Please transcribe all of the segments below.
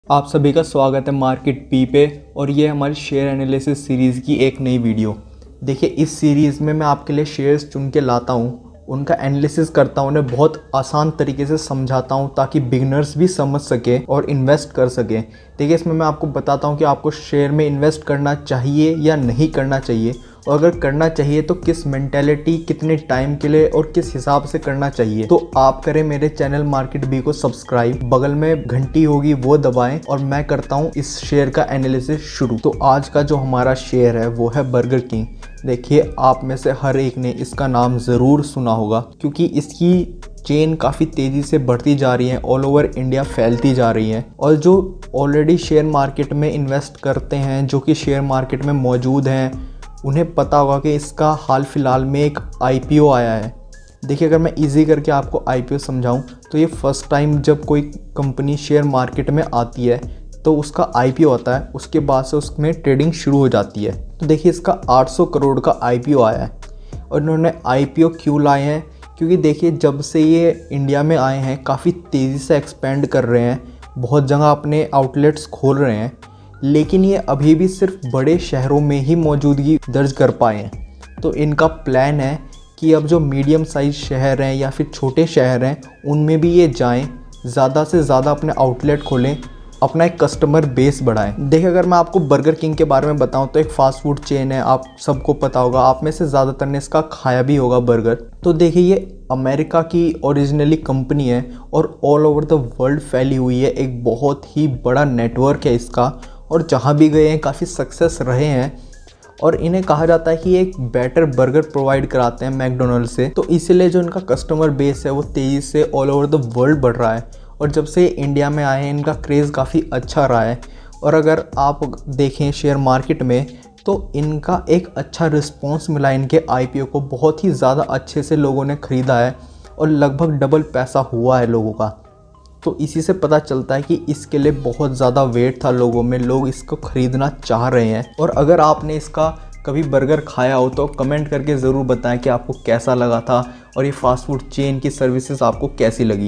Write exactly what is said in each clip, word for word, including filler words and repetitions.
आप सभी का स्वागत है मार्केट पी पे। और ये हमारी शेयर एनालिसिस सीरीज़ की एक नई वीडियो। देखिए, इस सीरीज़ में मैं आपके लिए शेयर्स चुन के लाता हूँ, उनका एनालिसिस करता हूँ, उन्हें बहुत आसान तरीके से समझाता हूँ ताकि बिगनर्स भी समझ सके और इन्वेस्ट कर सकें। देखिए, इसमें मैं आपको बताता हूँ कि आपको शेयर में इन्वेस्ट करना चाहिए या नहीं करना चाहिए, और अगर करना चाहिए तो किस मेंटेलिटी, कितने टाइम के लिए और किस हिसाब से करना चाहिए। तो आप करें मेरे चैनल मार्केट बी को सब्सक्राइब, बगल में घंटी होगी वो दबाएं, और मैं करता हूं इस शेयर का एनालिसिस शुरू। तो आज का जो हमारा शेयर है वो है बर्गर किंग। देखिए, आप में से हर एक ने इसका नाम ज़रूर सुना होगा क्योंकि इसकी चेन काफ़ी तेज़ी से बढ़ती जा रही है, ऑल ओवर इंडिया फैलती जा रही है। और जो ऑलरेडी शेयर मार्केट में इन्वेस्ट करते हैं, जो कि शेयर मार्केट में मौजूद हैं, उन्हें पता होगा कि इसका हाल फिलहाल में एक आईपीओ आया है। देखिए, अगर मैं इजी करके आपको आईपीओ समझाऊं तो ये फर्स्ट टाइम जब कोई कंपनी शेयर मार्केट में आती है तो उसका आईपीओ आता है, उसके बाद से उसमें ट्रेडिंग शुरू हो जाती है। तो देखिए, इसका आठ सौ करोड़ का आईपीओ आया है। और इन्होंने आईपीओ क्यों लाए हैं? क्योंकि देखिए, जब से ये इंडिया में आए हैं काफ़ी तेज़ी से एक्सपेंड कर रहे हैं, बहुत जगह अपने आउटलेट्स खोल रहे हैं, लेकिन ये अभी भी सिर्फ बड़े शहरों में ही मौजूदगी दर्ज कर पाए हैं। तो इनका प्लान है कि अब जो मीडियम साइज शहर हैं या फिर छोटे शहर हैं उनमें भी ये जाएं, ज़्यादा से ज़्यादा अपने आउटलेट खोलें, अपना एक कस्टमर बेस बढ़ाएं। देखिए, अगर मैं आपको बर्गर किंग के बारे में बताऊं तो एक फास्ट फूड चेन है, आप सबको पता होगा, आप में से ज़्यादातर ने इसका खाया भी होगा बर्गर। तो देखिए, ये अमेरिका की ओरिजिनली कंपनी है और ऑल ओवर द वर्ल्ड फैली हुई है, एक बहुत ही बड़ा नेटवर्क है इसका, और जहाँ भी गए हैं काफ़ी सक्सेस रहे हैं। और इन्हें कहा जाता है कि ये एक बेटर बर्गर प्रोवाइड कराते हैं मैकडोनल्ड से। तो इसीलिए जो इनका कस्टमर बेस है वो तेज़ी से ऑल ओवर द वर्ल्ड बढ़ रहा है। और जब से इंडिया में आए हैं इनका क्रेज़ काफ़ी अच्छा रहा है। और अगर आप देखें शेयर मार्केट में तो इनका एक अच्छा रिस्पॉन्स मिला, इनके आईपीओ को बहुत ही ज़्यादा अच्छे से लोगों ने ख़रीदा है और लगभग डबल पैसा हुआ है लोगों का। तो इसी से पता चलता है कि इसके लिए बहुत ज़्यादा वेट था लोगों में, लोग इसको ख़रीदना चाह रहे हैं। और अगर आपने इसका कभी बर्गर खाया हो तो कमेंट करके ज़रूर बताएं कि आपको कैसा लगा था और ये फास्ट फूड चेन की सर्विसेज आपको कैसी लगी।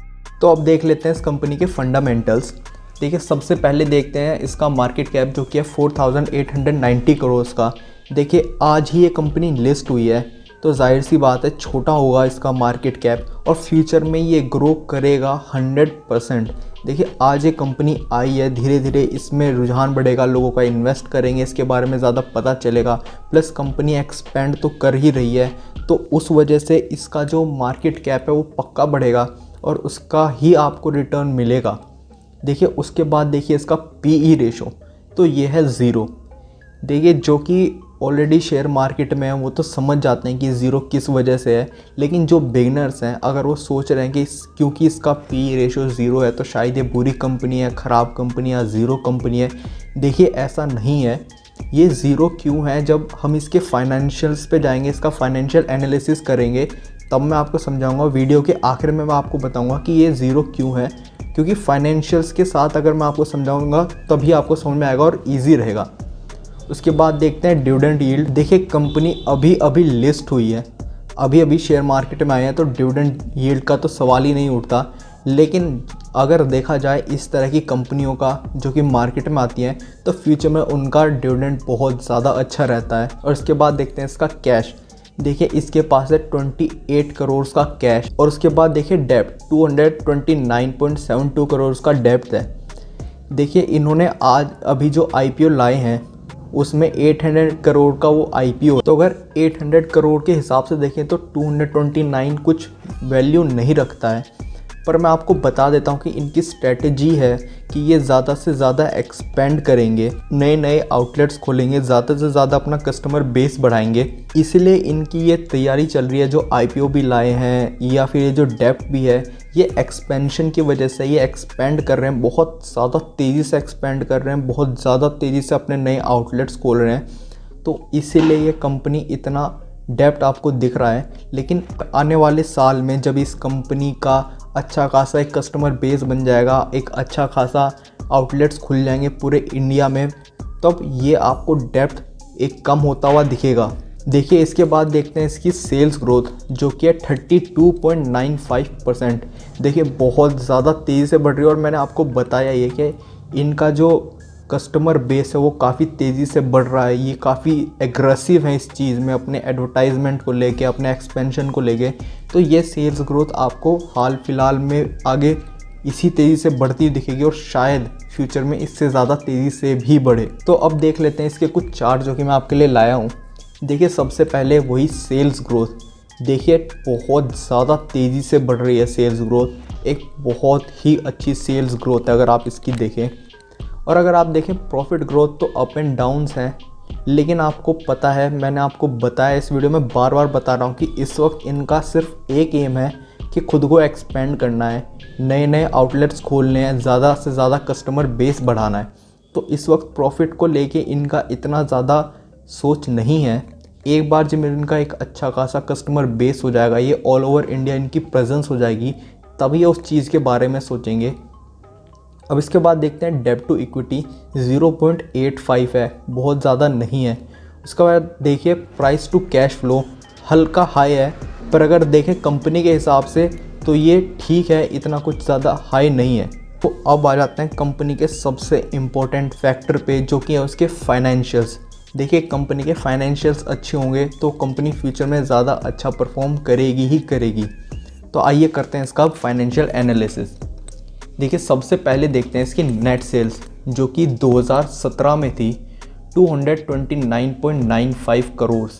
तो अब देख लेते हैं इस कंपनी के फंडामेंटल्स। देखिए, सबसे पहले देखते हैं इसका मार्केट कैप जो कि है four thousand eight hundred ninety crore का। देखिए, आज ही ये कंपनी लिस्ट हुई है तो जाहिर सी बात है छोटा होगा इसका मार्केट कैप, और फ्यूचर में ये ग्रो करेगा हंड्रेड परसेंट। देखिए, आज ये कंपनी आई है, धीरे धीरे इसमें रुझान बढ़ेगा, लोगों का इन्वेस्ट करेंगे, इसके बारे में ज़्यादा पता चलेगा, प्लस कंपनी एक्सपेंड तो कर ही रही है, तो उस वजह से इसका जो मार्केट कैप है वो पक्का बढ़ेगा और उसका ही आपको रिटर्न मिलेगा। देखिए, उसके बाद देखिए इसका पीई रेशो, तो ये है ज़ीरो। देखिए, जो कि ऑलरेडी शेयर मार्केट में है वो तो समझ जाते हैं कि ज़ीरो किस वजह से है, लेकिन जो बिगनर्स हैं अगर वो सोच रहे हैं कि इस, क्योंकि इसका पी रेशो ज़ीरो है तो शायद ये बुरी कंपनी है, ख़राब कंपनी या ज़ीरो कंपनी है। देखिए, ऐसा नहीं है। ये ज़ीरो क्यों है, जब हम इसके फाइनेंशियल्स पे जाएंगे, इसका फाइनेंशियल एनालिसिस करेंगे, तब मैं आपको समझाऊंगा। वीडियो के आखिर में मैं आपको बताऊंगा कि ये ज़ीरो क्यों है, क्योंकि फाइनेंशियल्स के साथ अगर मैं आपको समझाऊंगा तभी आपको समझ में आएगा और ईजी रहेगा। उसके बाद देखते हैं डिविडेंड यील्ड। देखिए, कंपनी अभी अभी लिस्ट हुई है, अभी अभी शेयर मार्केट में आए हैं, तो डिविडेंड यील्ड का तो सवाल ही नहीं उठता। लेकिन अगर देखा जाए इस तरह की कंपनियों का जो कि मार्केट में आती हैं तो फ्यूचर में उनका डिविडेंड बहुत ज़्यादा अच्छा रहता है। और उसके बाद देखते हैं इसका कैश। देखिए, इसके पास है अट्ठाईस करोड़ का कैश। और उसके बाद देखिए डेप्ट, दो सौ उनतीस पॉइंट सात दो करोड़ का डेप्ट है। देखिए, इन्होंने आज अभी जो आईपीओ लाए हैं उसमें आठ सौ करोड़ का वो आईपीओ, तो अगर आठ सौ करोड़ के हिसाब से देखें तो दो सौ उनतीस कुछ वैल्यू नहीं रखता है। पर मैं आपको बता देता हूँ कि इनकी स्ट्रेटजी है कि ये ज़्यादा से ज़्यादा एक्सपेंड करेंगे, नए नए आउटलेट्स खोलेंगे, ज़्यादा से ज़्यादा अपना कस्टमर बेस बढ़ाएंगे। इसलिए इनकी ये तैयारी चल रही है, जो आईपीओ भी लाए हैं या फिर ये जो डेप्ट भी है, ये एक्सपेंशन की वजह से ये एक्सपेंड कर रहे हैं, बहुत ज़्यादा तेज़ी से एक्सपेंड कर रहे हैं, बहुत ज़्यादा तेज़ी से अपने नए आउटलेट्स खोल रहे हैं। तो इसीलिए ये कंपनी इतना डेप्ट आपको दिख रहा है। लेकिन आने वाले साल में जब इस कंपनी का अच्छा खासा एक कस्टमर बेस बन जाएगा, एक अच्छा खासा आउटलेट्स खुल जाएंगे पूरे इंडिया में, तब ये आपको डेप्थ एक कम होता हुआ दिखेगा। देखिए इसके बाद देखते हैं इसकी सेल्स ग्रोथ जो कि है thirty two point nine five percent. देखिए बहुत ज़्यादा तेज़ी से बढ़ रही है और मैंने आपको बताया ये कि इनका जो कस्टमर बेस है वो काफ़ी तेज़ी से बढ़ रहा है। ये काफ़ी एग्रेसिव है इस चीज़ में, अपने एडवर्टाइजमेंट को लेके, अपने एक्सपेंशन को लेके। तो ये सेल्स ग्रोथ आपको हाल फिलहाल में आगे इसी तेज़ी से बढ़ती दिखेगी और शायद फ्यूचर में इससे ज़्यादा तेज़ी से भी बढ़े। तो अब देख लेते हैं इसके कुछ चार्ट जो कि मैं आपके लिए लाया हूँ। देखिए सबसे पहले वही सेल्स ग्रोथ, देखिए बहुत ज़्यादा तेज़ी से बढ़ रही है सेल्स ग्रोथ, एक बहुत ही अच्छी सेल्स ग्रोथ है अगर आप इसकी देखें। और अगर आप देखें प्रॉफिट ग्रोथ तो अप एंड डाउन्स हैं, लेकिन आपको पता है, मैंने आपको बताया इस वीडियो में, बार बार बता रहा हूँ कि इस वक्त इनका सिर्फ एक एम है कि खुद को एक्सपेंड करना है, नए नए आउटलेट्स खोलने हैं, ज़्यादा से ज़्यादा कस्टमर बेस बढ़ाना है। तो इस वक्त प्रॉफिट को लेके इनका इतना ज़्यादा सोच नहीं है। एक बार जब इनका एक अच्छा खासा कस्टमर बेस हो जाएगा, ये ऑल ओवर इंडिया इनकी प्रेजेंस हो जाएगी, तभी उस चीज़ के बारे में सोचेंगे। अब इसके बाद देखते हैं डेब्ट to equity zero point eight five है, बहुत ज़्यादा नहीं है। उसके बाद देखिए प्राइस टू कैश फ्लो हल्का हाई है, पर अगर देखें कंपनी के हिसाब से तो ये ठीक है, इतना कुछ ज़्यादा हाई नहीं है। तो अब आ जाते हैं कंपनी के सबसे इम्पोर्टेंट फैक्टर पे, जो कि है उसके फाइनेंशियल्स। देखिए कंपनी के फाइनेंशियल्स अच्छे होंगे तो कंपनी फ्यूचर में ज़्यादा अच्छा परफॉर्म करेगी ही करेगी। तो आइए करते हैं इसका फाइनेंशियल एनालिसिस। देखिए सबसे पहले देखते हैं इसकी नेट सेल्स, जो कि दो हज़ार सत्रह में थी दो सौ उनतीस पॉइंट नाइन फाइव करोड़,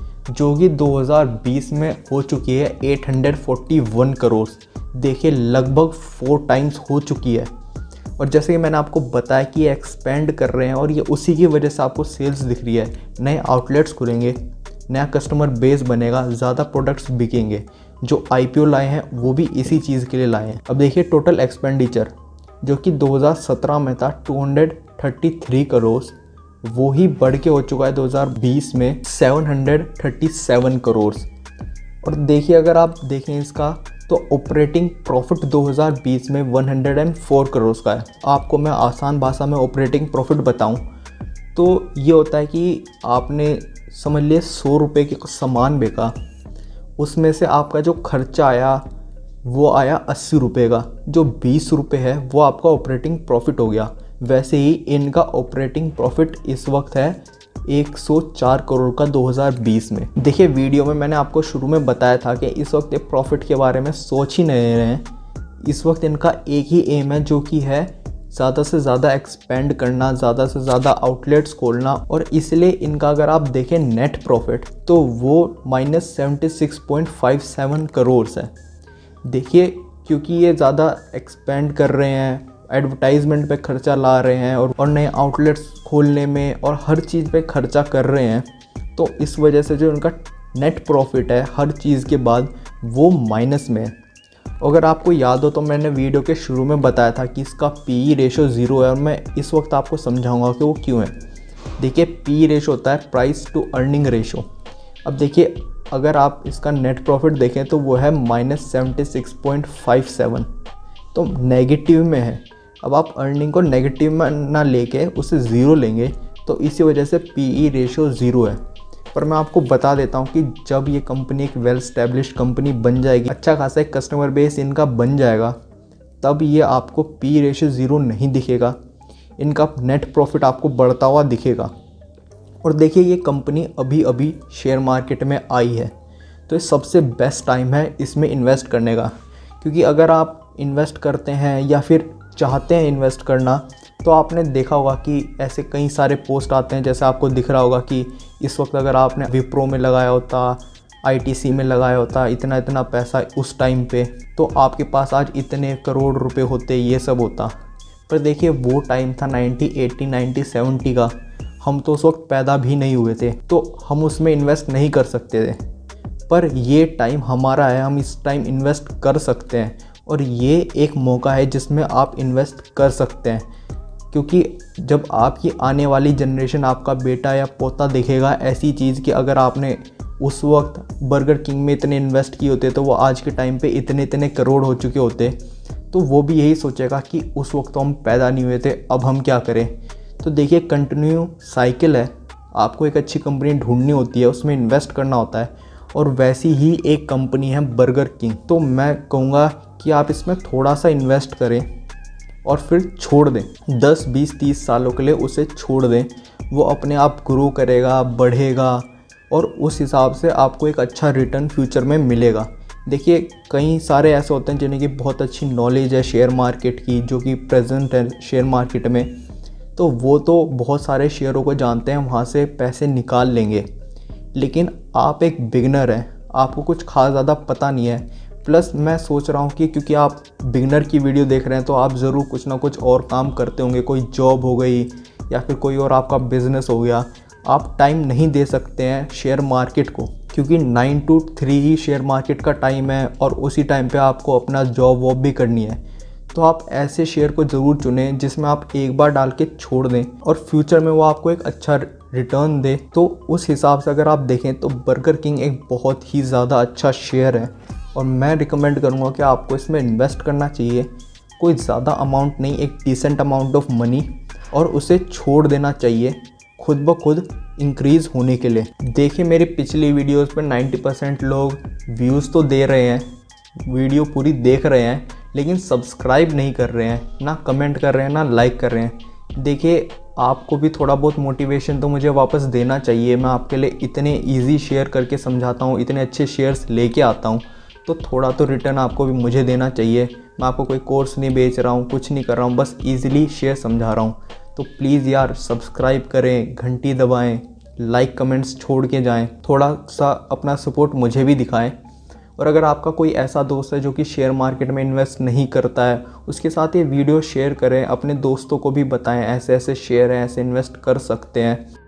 जो कि दो हज़ार बीस में हो चुकी है आठ सौ इकतालीस करोड़। देखिए लगभग फोर टाइम्स हो चुकी है। और जैसे कि मैंने आपको बताया कि ये एक्सपेंड कर रहे हैं और ये उसी की वजह से आपको सेल्स दिख रही है। नए आउटलेट्स खुलेंगे, नया कस्टमर बेस बनेगा, ज़्यादा प्रोडक्ट्स बिकेंगे। जो आईपीओ लाए हैं वो भी इसी चीज़ के लिए लाए हैं। अब देखिए टोटल एक्सपेंडिचर, जो कि दो हज़ार सत्रह में था दो सौ तैंतीस करोड़, वो ही बढ़ के हो चुका है दो हज़ार बीस में सात सौ सैंतीस करोड़। और देखिए अगर आप देखें इसका तो ऑपरेटिंग प्रॉफिट दो हज़ार बीस में एक सौ चार करोड़ का है। आपको मैं आसान भाषा में ऑपरेटिंग प्रॉफिट बताऊं तो ये होता है कि आपने समझ लिए सौ रुपये के सामान बेचा, उसमें से आपका जो खर्चा आया वो आया अस्सी रुपये का, जो बीस रुपये है वो आपका ऑपरेटिंग प्रॉफिट हो गया। वैसे ही इनका ऑपरेटिंग प्रॉफिट इस वक्त है एक सौ चार करोड़ का दो हज़ार बीस में। देखिए वीडियो में मैंने आपको शुरू में बताया था कि इस वक्त एक प्रॉफिट के बारे में सोच ही नहीं रहे हैं। इस वक्त इनका एक ही एम है, जो कि है ज़्यादा से ज़्यादा एक्सपेंड करना, ज़्यादा से ज़्यादा आउटलेट्स खोलना। और इसलिए इनका अगर आप देखें नेट प्रॉफिट तो वो minus seventy six point five seven crore है। देखिए क्योंकि ये ज़्यादा एक्सपेंड कर रहे हैं, एडवर्टाइजमेंट पे खर्चा ला रहे हैं और और नए आउटलेट्स खोलने में और हर चीज़ पे खर्चा कर रहे हैं, तो इस वजह से जो उनका नेट प्रॉफिट है हर चीज़ के बाद वो माइनस में है। अगर आपको याद हो तो मैंने वीडियो के शुरू में बताया था कि इसका पी रेशो ज़ीरो है और मैं इस वक्त आपको समझाऊंगा कि वो क्यों है। देखिए पी रेशो होता है प्राइस टू अर्निंग रेशो। अब देखिए अगर आप इसका नेट प्रॉफिट देखें तो वो है minus seventy six point five seven, तो नेगेटिव में है। अब आप अर्निंग को नेगेटिव में ना लेके उसे ज़ीरो लेंगे, तो इसी वजह से पीई रेशो ज़ीरो है। पर मैं आपको बता देता हूँ कि जब ये कंपनी एक वेल स्टैब्लिश्ड कंपनी बन जाएगी, अच्छा खासा एक कस्टमर बेस इनका बन जाएगा, तब ये आपको पी रेशो ज़ीरो नहीं दिखेगा, इनका नेट प्रॉफिट आपको बढ़ता हुआ दिखेगा। और देखिए ये कंपनी अभी अभी शेयर मार्केट में आई है, तो ये सबसे बेस्ट टाइम है इसमें इन्वेस्ट करने का। क्योंकि अगर आप इन्वेस्ट करते हैं या फिर चाहते हैं इन्वेस्ट करना, तो आपने देखा होगा कि ऐसे कई सारे पोस्ट आते हैं, जैसे आपको दिख रहा होगा कि इस वक्त अगर आपने विप्रो में लगाया होता, आईटीसी में लगाया होता इतना इतना पैसा उस टाइम पे, तो आपके पास आज इतने करोड़ रुपए होते, ये सब होता। पर देखिए वो टाइम था नाइन्टी एटी नाइन्टी सेवेंटी का, हम तो उस वक्त पैदा भी नहीं हुए थे, तो हम उसमें इन्वेस्ट नहीं कर सकते थे। पर ये टाइम हमारा है, हम इस टाइम इन्वेस्ट कर सकते हैं और ये एक मौका है जिसमें आप इन्वेस्ट कर सकते हैं। क्योंकि जब आपकी आने वाली जनरेशन, आपका बेटा या पोता देखेगा ऐसी चीज़ कि अगर आपने उस वक्त बर्गर किंग में इतने इन्वेस्ट किए होते तो वो आज के टाइम पे इतने इतने करोड़ हो चुके होते, तो वो भी यही सोचेगा कि उस वक्त तो हम पैदा नहीं हुए थे, अब हम क्या करें। तो देखिए कंटिन्यू साइकिल है, आपको एक अच्छी कंपनी ढूंढनी होती है, उसमें इन्वेस्ट करना होता है, और वैसी ही एक कंपनी है बर्गर किंग। तो मैं कहूँगा कि आप इसमें थोड़ा सा इन्वेस्ट करें, और फिर छोड़ दें, दस बीस तीस सालों के लिए उसे छोड़ दें, वो अपने आप ग्रो करेगा, बढ़ेगा और उस हिसाब से आपको एक अच्छा रिटर्न फ्यूचर में मिलेगा। देखिए कई सारे ऐसे होते हैं जिन्हें कि बहुत अच्छी नॉलेज है शेयर मार्केट की, जो कि प्रेजेंट है शेयर मार्केट में, तो वो तो बहुत सारे शेयरों को जानते हैं, वहाँ से पैसे निकाल लेंगे। लेकिन आप एक बिगनर हैं, आपको कुछ खास ज़्यादा पता नहीं है। प्लस मैं सोच रहा हूँ कि क्योंकि आप बिगनर की वीडियो देख रहे हैं तो आप ज़रूर कुछ ना कुछ और काम करते होंगे, कोई जॉब हो गई या फिर कोई और आपका बिज़नेस हो गया। आप टाइम नहीं दे सकते हैं शेयर मार्केट को, क्योंकि नाइन टू थ्री ही शेयर मार्केट का टाइम है और उसी टाइम पे आपको अपना जॉब वॉब भी करनी है। तो आप ऐसे शेयर को ज़रूर चुनें जिसमें आप एक बार डाल के छोड़ दें और फ्यूचर में वो आपको एक अच्छा रिटर्न दे। तो उस हिसाब से अगर आप देखें तो बर्गर किंग एक बहुत ही ज़्यादा अच्छा शेयर है और मैं रिकमेंड करूँगा कि आपको इसमें इन्वेस्ट करना चाहिए। कोई ज़्यादा अमाउंट नहीं, एक डिसेंट अमाउंट ऑफ मनी, और उसे छोड़ देना चाहिए खुद ब खुद इंक्रीज़ होने के लिए। देखिए मेरी पिछली वीडियोस पर नाइन्टी परसेंट लोग व्यूज़ तो दे रहे हैं, वीडियो पूरी देख रहे हैं, लेकिन सब्सक्राइब नहीं कर रहे हैं, ना कमेंट कर रहे हैं, ना लाइक कर रहे हैं। देखिए आपको भी थोड़ा बहुत मोटिवेशन तो मुझे वापस देना चाहिए। मैं आपके लिए इतने इजी शेयर करके समझाता हूँ, इतने अच्छे शेयर्स लेके आता हूँ, तो थोड़ा तो रिटर्न आपको भी मुझे देना चाहिए। मैं आपको कोई कोर्स नहीं बेच रहा हूँ, कुछ नहीं कर रहा हूँ, बस ईजिली शेयर समझा रहा हूँ। तो प्लीज़ यार सब्सक्राइब करें, घंटी दबाएं, लाइक कमेंट्स छोड़ के जाएं, थोड़ा सा अपना सपोर्ट मुझे भी दिखाएं। और अगर आपका कोई ऐसा दोस्त है जो कि शेयर मार्केट में इन्वेस्ट नहीं करता है, उसके साथ ये वीडियो शेयर करें, अपने दोस्तों को भी बताएं ऐसे ऐसे शेयर हैं, ऐसे इन्वेस्ट कर सकते हैं।